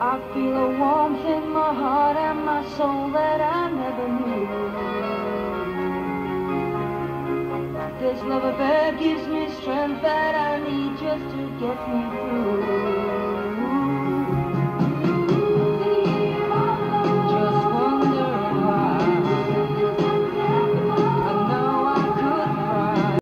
I feel a warmth in my heart and my soul that I never knew. This love affair gives me strength that I need just to get me through.